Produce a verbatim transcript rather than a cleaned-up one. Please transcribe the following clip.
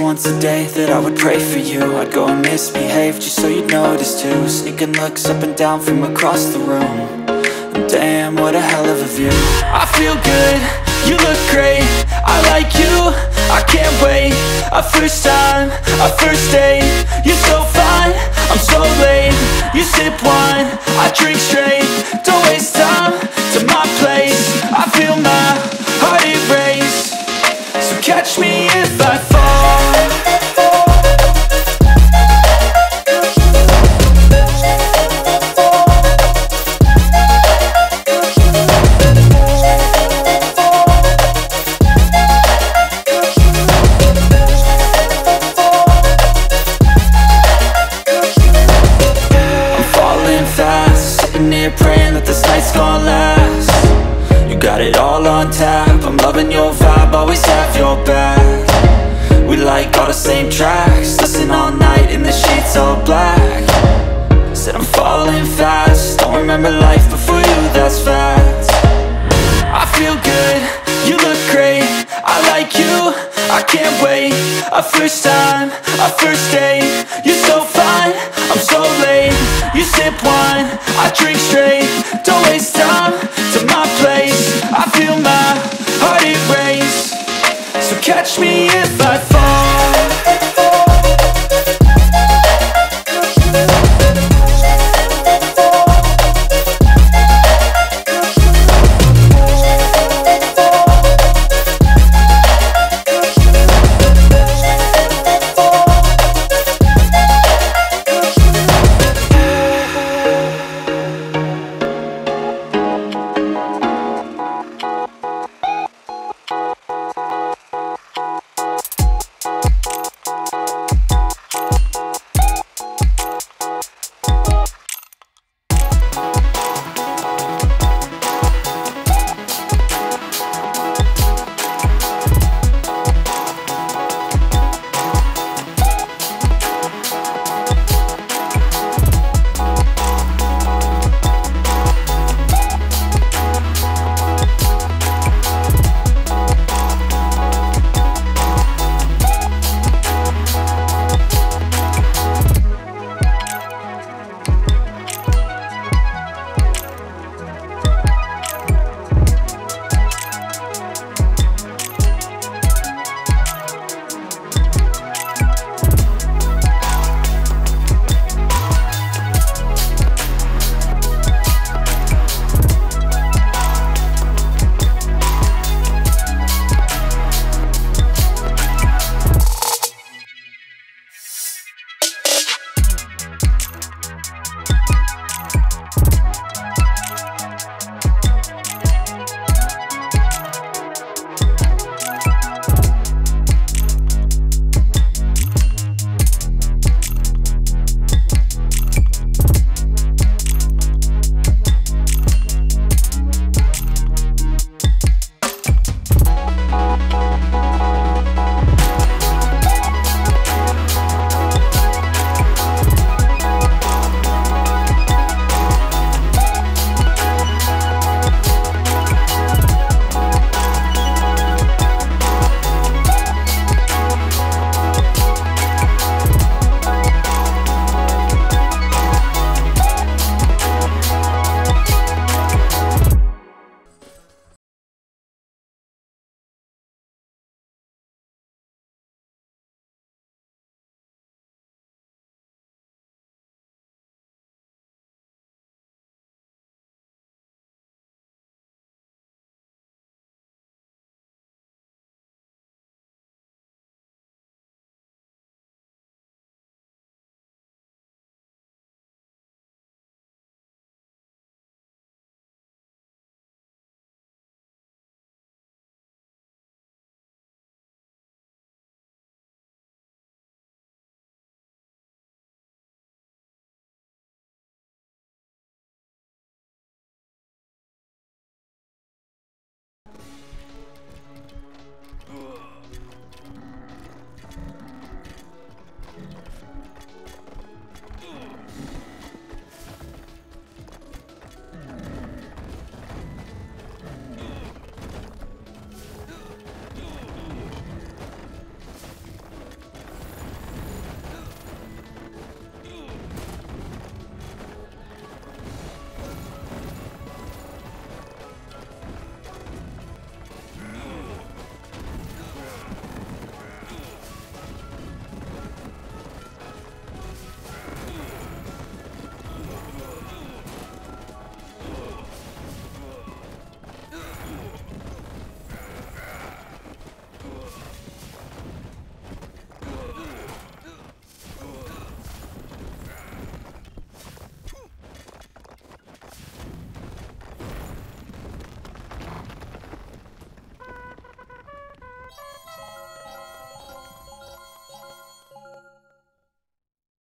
once a day that I would pray for you. I'd go and misbehave just so you'd notice too. Sneaking looks up and down from across the room. And damn, what a hell of a view. I feel good, you look great, I like you, I can't wait. A first time, a first date, you're so fine, I'm so late. You sip wine, I drink straight. Don't waste time to my place. I feel my heart erase. So catch me if I fall. Praying that this night's gonna last. You got it all on tap, I'm loving your vibe, always have your back. We like all the same tracks, listen all night in the sheets all black. Said I'm falling fast, don't remember life before you, that's fact. I feel good, you look great, I like you, I can't wait. A first time, a first date, you're so fine, I'm so late. You sip wine, I drink straight. Don't waste time to my place. I feel my heart erase. So catch me if I fall.